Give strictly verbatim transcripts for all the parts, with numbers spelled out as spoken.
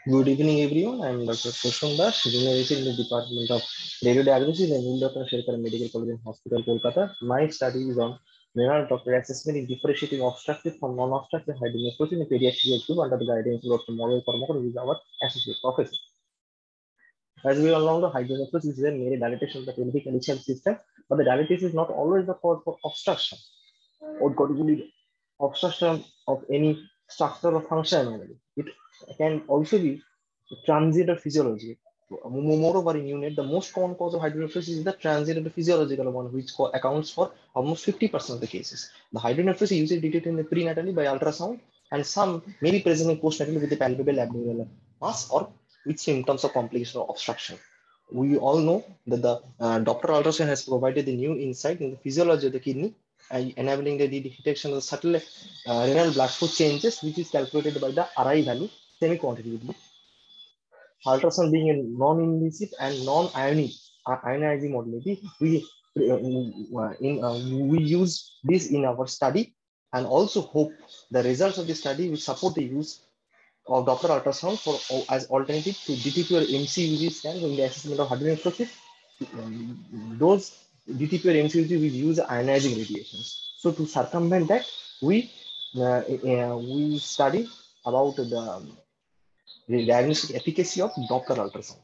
Good evening, everyone. I am Doctor Sushant Das, Junior Research in the Department of Radiodiagnosis and Neurology Sherkar Medical College and Hospital, Kolkata. My study is on renal doctor assessment in differentiating obstructive from non-obstructive hydronephrosis in a pediatric group under the guidance of Doctor Morel Kormakar, who is our associate professor. As we all know, the hydronephrosis is a mere dilatation of the pelvic axial system, but the dilatation is not always the cause for obstruction or could obstruction of any structure or function anomaly. It can also be transient or physiological. Moreover, in unit, the most common cause of hydronephrosis is the transient or physiological one, which accounts for almost fifty percent of the cases. The hydronephrosis is usually detected in the prenatally by ultrasound, and some may be present in postnatally with the palpable abdominal mass or with symptoms of complication or obstruction. We all know that the uh, Doppler ultrasound has provided the new insight in the physiology of the kidney, uh, enabling the detection of the subtle uh, renal blood flow changes, which is calculated by the R I value semi-quantitatively. Ultrasound being a non-invasive and non-ionic uh, ionizing modality, we uh, in, uh, we use this in our study and also hope the results of the study will support the use of Doppler ultrasound for as alternative to D T P or M C U G scan in the assessment of hydronephrosis. Those D T P or M C U G will use ionizing radiations. So to circumvent that, we uh, uh, we study about the, the diagnostic efficacy of Doppler ultrasound.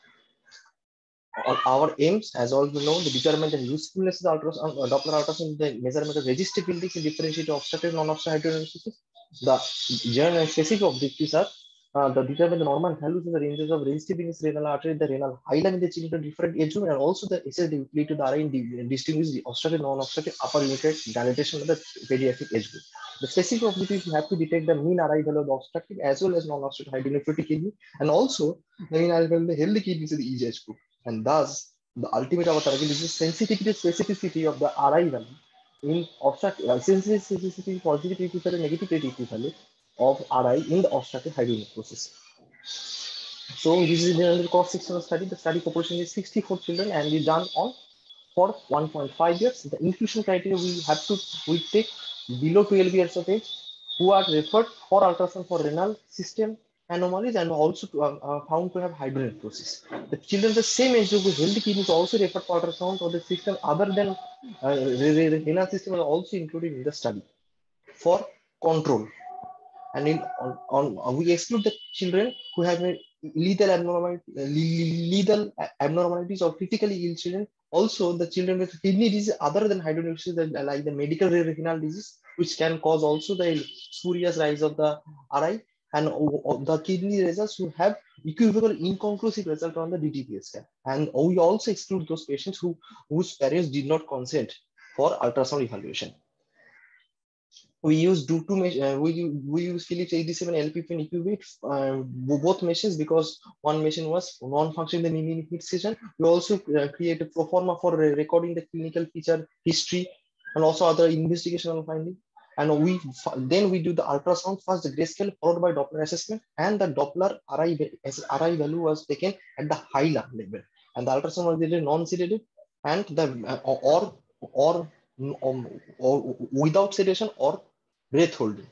Our aims, as all you know, to determine the usefulness of the ultrasound, uh, Doppler ultrasound, the measurement of resistability in differentiated obstructive non-obstructive hydronephrosis. The general and specific objectives are uh, the determine the normal values in the ranges of resistability in renal artery, the renal hilum in the children different age group, and also the S S utility to the R I in distinguish the obstructive non-obstructive upper limit dilatation of the pediatric age group. The specific objectives you have to detect the mean R I value of the obstructive as well as non-obstructive hydronephrotic kidney, and also the mean R I value of the healthy kidneys in the each age group. And thus, the ultimate our target is the sensitivity specificity of the R I value in obstructive uh, sensitivity, positivity value, negativity value of R I in the obstructive hydronephrosis. So this is the cross-sectional study. The study population is sixty-four children and we done on for one point five years. The inclusion criteria we have to we take below twelve years of age who are referred for ultrasound for renal system anomalies and also to, uh, uh, found to have hydronephrosis. The children the same age group with healthy kidneys also referred for ultrasound or the system other than uh, renal system are also included in the study for control. And in on, on we exclude the children who have a lethal abnormal lethal abnormalities or critically ill children. Also, the children with kidney disease other than hydronephrosis, like the medical renal disease, which can cause also the spurious rise of the R I, and the kidney results who have equivocal inconclusive result on the D T P S scan. And we also exclude those patients who whose parents did not consent for ultrasound evaluation. We use do two uh, we we use Philips eighty-seven L P P and E Q V uh, both machines because one machine was non-functioning in the mini session. We also uh, create a pro forma for recording the clinical feature history and also other investigational finding. And we then we do the ultrasound first, the grayscale followed by Doppler assessment, and the Doppler R I R I value was taken at the high level, and the ultrasound was non-sedative and the uh, or or um, or without sedation or breath holding.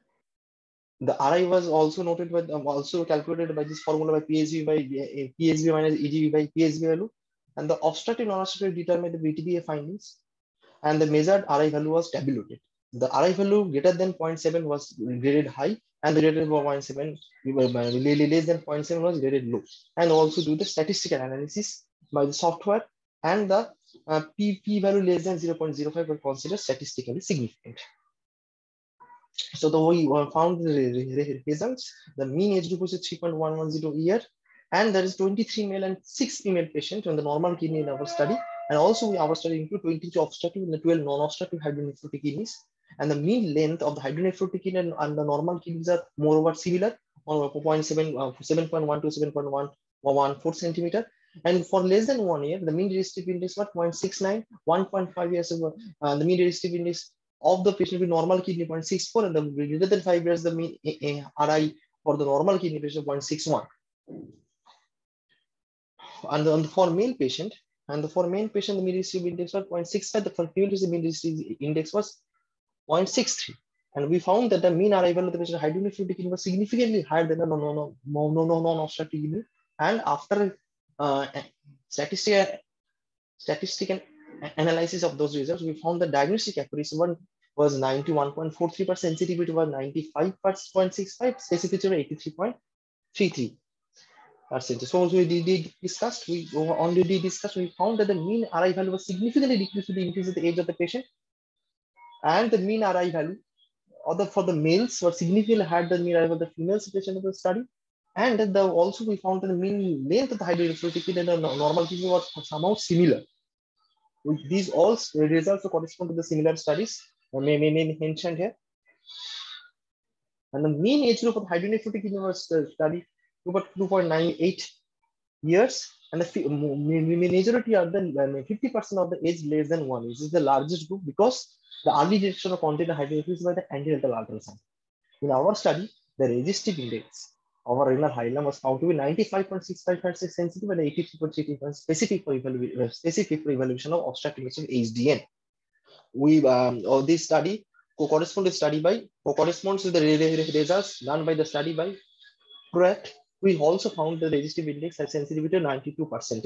The R I was also noted by um, also calculated by this formula by P H V by uh, P H V minus E G V by P H V value, and the obstructive non-obstructive determined the B T B A findings, and the measured R I value was tabulated. The R I value greater than zero point seven was graded high, and the greater than zero point seven less than zero point seven was graded low, and also do the statistical analysis by the software, and the uh, P, P value less than zero point zero five were considered statistically significant. So the we found the results. The mean age group was three point one one zero year, and there is twenty-three male and six female patients on the normal kidney in our study. And also we our study include twenty-two obstructive and the twelve non-obstructive hydronephrotic kidneys. And the mean length of the hydronephrotic kidney and, and the normal kidneys are more or less similar on zero point seven, uh, seven point one to seven point one four centimeter. And for less than one year, the mean resistive index was zero point six nine, one point five years ago, uh, the mean resistive index of the patient with normal kidney zero point six four, and the greater than five years, the mean R I for the normal kidney patient zero point six one. And the, for male patient, and the for male patient, the mean resistive index was zero point six five. The for female patient, the mean resistive index was zero point six three. And we found that the mean arrival of the patient hydronephrotic kidney was significantly higher than the non-obstructive kidney. And after uh, statistical statistical analysis of those results, we found the diagnostic accuracy one was ninety-one point four three percent, sensitivity was ninety-five point six five, specificity was eighty-three point three three percent. So we did discussed, we already discussed, we found that the mean R I value was significantly decreased with the increase of the age of the patient, and the mean R I value other for the males were significantly higher than mean R I value of the females patient of the study. And the, also we found that the mean length of the hydronephrotic kidney and the normal kidney was somehow similar. These all results correspond to the similar studies may, may, may mentioned here. And the mean age group of hydronephrotic kidney was studied about two point nine eight years, and the majority of the fifty percent of the age less than one. This is the largest group because the early detection of congenital hydronephrosis by the antenatal ultrasound. In our study, the resistive index of our renal hilum was found to be ninety-five point six five percent sensitive and eighty-three point three percent specific for evaluation, specific for evaluation of obstructive H D N. We um, or this study co-corresponds to study by co-corresponds to the results done by the study by Pruitt. We also found the resistive index has sensitivity to ninety-two percent.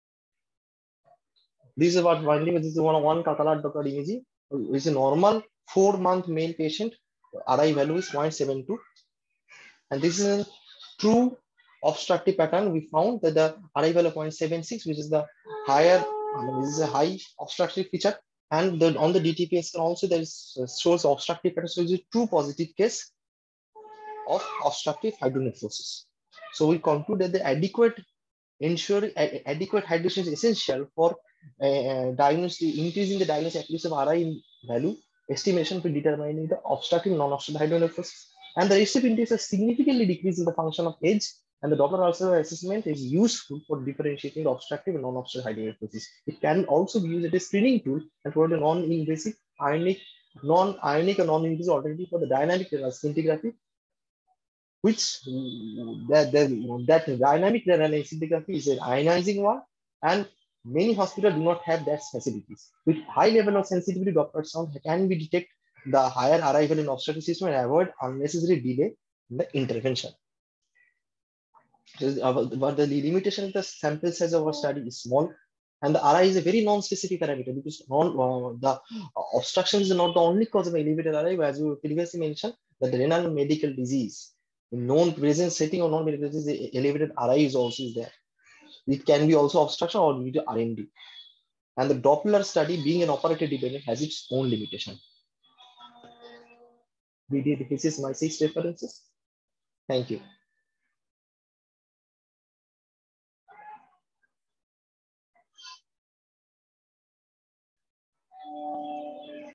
This is what finding. This is one one Catalan Doppler imaging. It's a normal four-month male patient. R I value is zero point seven two, and this is a true obstructive pattern. We found that the R I value of zero point seven six, which is the higher, I mean, this is a high obstructive feature, and the, on the D T P S also there is uh, shows obstructive pattern. So it's a true positive case of obstructive hydronephrosis. So we conclude that the adequate ensure adequate hydration is essential for uh, diagnostic, increasing the diagnostic accuracy of R I value estimation to determining the obstructive non-obstructive hydronephrosis. And the resistive index has significantly decreased in the function of age, and the Doppler ulcer assessment is useful for differentiating the obstructive and non-obstructive hydronephrosis. It can also be used as a screening tool and provide a non-invasive ionic, non-ionic or non-invasive alternative for the dynamic scintigraphy, which that, that, that dynamic renal scintigraphy is an ionizing one, and many hospitals do not have that facilities. With high level of sensitivity, Doppler sound can be detect the higher arrival in obstructive system and avoid unnecessary delay in the intervention. But the limitation of the sample size of our study is small, and the R I is a very non-specific parameter because non, uh, the obstruction is not the only cause of elevated R I, as we previously mentioned, that the renal medical disease in known present setting or non-medical disease, elevated R I is also is there. It can be also obstruction or due to R M D. And the Doppler study, being an operator dependent, has its own limitation. We did, this is my six references. Thank you.